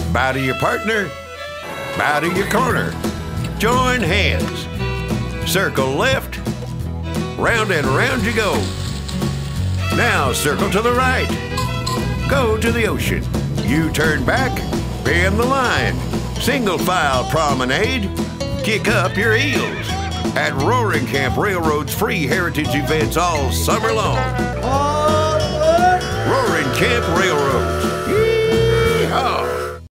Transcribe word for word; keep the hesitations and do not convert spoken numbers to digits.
Bow to your partner. Bow to your corner. Join hands. Circle left. Round and round you go. Now circle to the right. Go to the ocean. You turn back. Bend the line. Single file promenade. Kick up your heels. At Roaring Camp Railroad's free heritage events all summer long. Roaring Camp Railroad.